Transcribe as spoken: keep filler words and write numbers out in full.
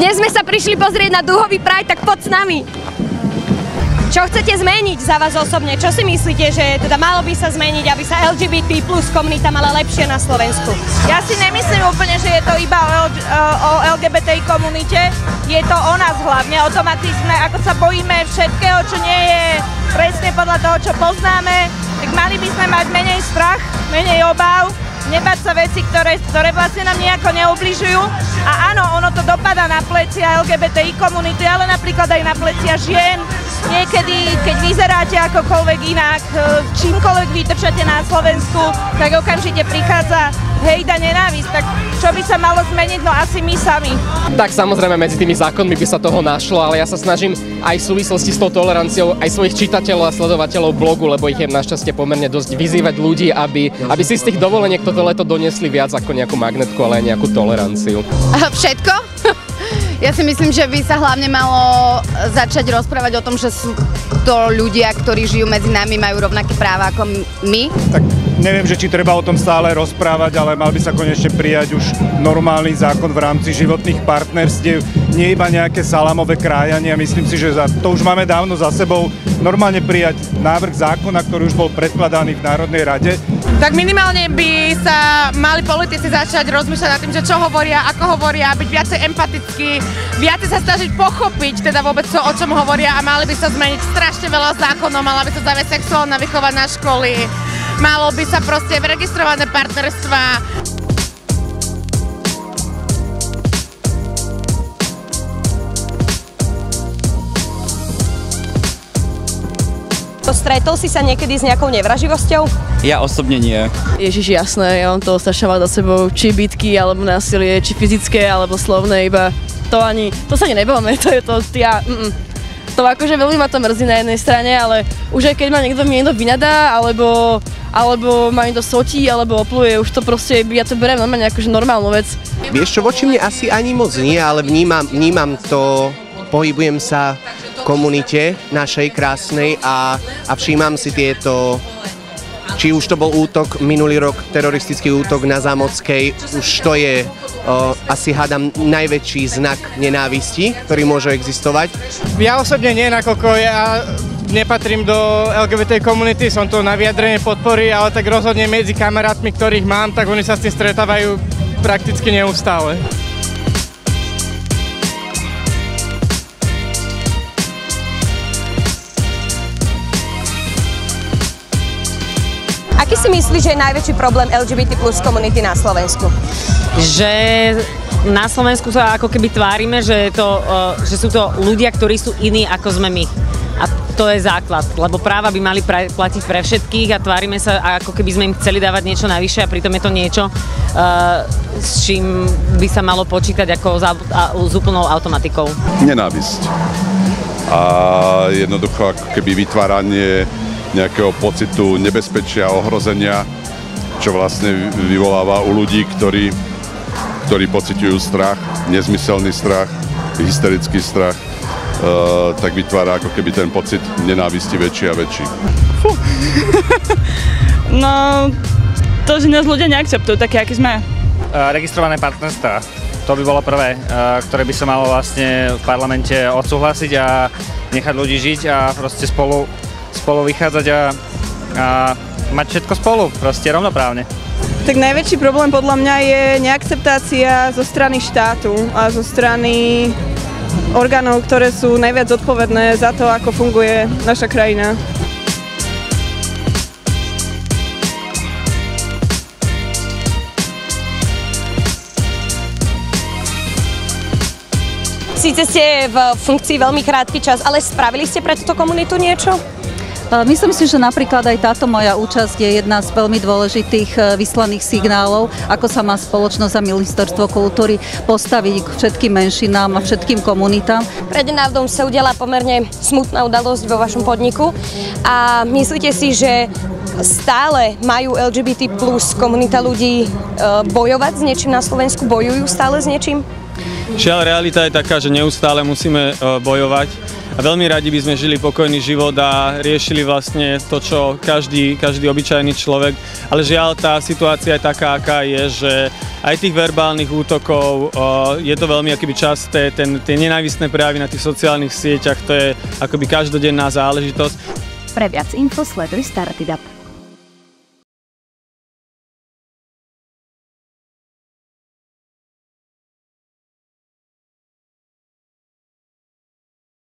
Dnes sme sa prišli pozrieť na Dúhový Pride, tak poď s nami. Čo chcete zmeniť za vás osobne? Čo si myslíte, že teda malo by sa zmeniť, aby sa el gé bé té plus komunita mala lepšie na Slovensku? Ja si nemyslím úplne, že je to iba o, o el gé bé té komunite. Je to o nás hlavne, o tom, ako sa bojíme všetkého, čo nie je presne podľa toho, čo poznáme. Tak mali by sme mať menej strach, menej obáv, nebať sa veci, ktoré, ktoré vlastne nám nejako neubližujú. A áno, ono to dopadá na plecia el gé bé té komunity, ale napríklad aj na plecia žien. Niekedy, keď vyzeráte akokoľvek inak, čímkoľvek vytrčate na Slovensku, tak okamžite prichádza hejda, nenávisť. Tak čo by sa malo zmeniť? No asi my sami. Tak samozrejme medzi tými zákonmi by sa toho našlo, ale ja sa snažím aj v súvislosti s tou toleranciou aj svojich čitateľov a sledovateľov blogu, lebo ich je našťastie pomerne dosť, vyzývať ľudí, aby, aby si z tých dovoleniek toto leto doniesli viac ako nejakú magnetku, ale aj nejakú toleranciu. Všetko? Ja si myslím, že by sa hlavne malo začať rozprávať o tom, že sú to ľudia, ktorí žijú medzi nami, majú rovnaké práva ako my. Tak neviem, že či treba o tom stále rozprávať, ale mal by sa konečne prijať už normálny zákon v rámci životných partnerstiev, nie iba nejaké salámové krájanie. Myslím si, že to už máme dávno za sebou. Normálne prijať návrh zákona, ktorý už bol predkladaný v Národnej rade. Tak minimálne by sa mali politici začať rozmýšľať nad tým, že čo hovoria, ako hovoria, byť viacej empatickí, viacej sa snažiť pochopiť teda vôbec to, o čom hovoria, a mali by sa zmeniť strašne veľa zákonov, mala by sa zaviesť sexuálna výchova na školy, malo by sa proste registrované partnerstvá. Stretol si sa niekedy s nejakou nevraživosťou? Ja osobne nie. Ježiš, jasné, ja mám to strašne za sebou, či bitky, alebo násilie, či fyzické, alebo slovné, iba to ani, to sa ani nebavíme, to je to, ja, mm, mm. To akože veľmi ma to mrzí na jednej strane, ale už aj keď ma niekto mi niekto vynadá, alebo, alebo ma niekto sotí, alebo opluje, už to proste, ja to beriem normálne akože normálnu vec. Vieš čo, voči mne asi ani moc nie, ale vnímam, vnímam to, pohybujem sa v komunite našej krásnej a, a všímam si tieto, či už to bol útok minulý rok, teroristický útok na Zámockej, už to je o, asi hádam najväčší znak nenávisti, ktorý môže existovať. Ja osobne nie, nakoľko ja nepatrím do el gé bé té komunity, som tu na vyjadrenie podpory, ale tak rozhodne medzi kamarátmi, ktorých mám, tak oni sa s tým stretávajú prakticky neustále. Aký si myslíš, že je najväčší problém el gé bé té plus komunity na Slovensku? Že na Slovensku sa ako keby tvárime, že, to, že sú to ľudia, ktorí sú iní ako sme my. A to je základ, lebo práva by mali platiť pre všetkých a tvárime sa, ako keby sme im chceli dávať niečo navyše, a pritom je to niečo, s čím by sa malo počítať ako s úplnou automatikou. Nenávisť. A jednoducho ako keby vytváranie nejakého pocitu nebezpečia, ohrozenia, čo vlastne vyvoláva u ľudí, ktorí, ktorí pociťujú strach, nezmyselný strach, hysterický strach, e, tak vytvára ako keby ten pocit nenávisti väčší a väčší. Fú. No, to, že nás ľudia neakceptujú, také, aký sme. Uh, registrované partnerstvá, to by bolo prvé, uh, ktoré by sa malo vlastne v parlamente odsúhlasiť a nechať ľudí žiť a proste spolu spolu vychádzať a, a mať všetko spolu, proste rovnoprávne. Tak najväčší problém podľa mňa je neakceptácia zo strany štátu a zo strany orgánov, ktoré sú najviac zodpovedné za to, ako funguje naša krajina. Síce ste v funkcii veľmi krátky čas, ale spravili ste pre túto komunitu niečo? Myslím si, že napríklad aj táto moja účasť je jedna z veľmi dôležitých vyslaných signálov, ako sa má spoločnosť a ministerstvo kultúry postaviť k všetkým menšinám a všetkým komunitám. Prednedávnom sa udiala pomerne smutná udalosť vo vašom podniku a myslíte si, že stále majú el gé bé té plus komunita ľudí bojovať s niečím na Slovensku? Bojujú stále s niečím? Žiaľ, realita je taká, že neustále musíme bojovať. veľmi radi by sme žili pokojný život a riešili vlastne to, čo každý, každý obyčajný človek. Ale žiaľ, tá situácia je taká, aká je, že aj tých verbálnych útokov je to veľmi akoby časté, ten, tie nenávistné prejavy na tých sociálnych sieťach, to je akoby každodenná záležitosť. Pre viac info sleduj Startup.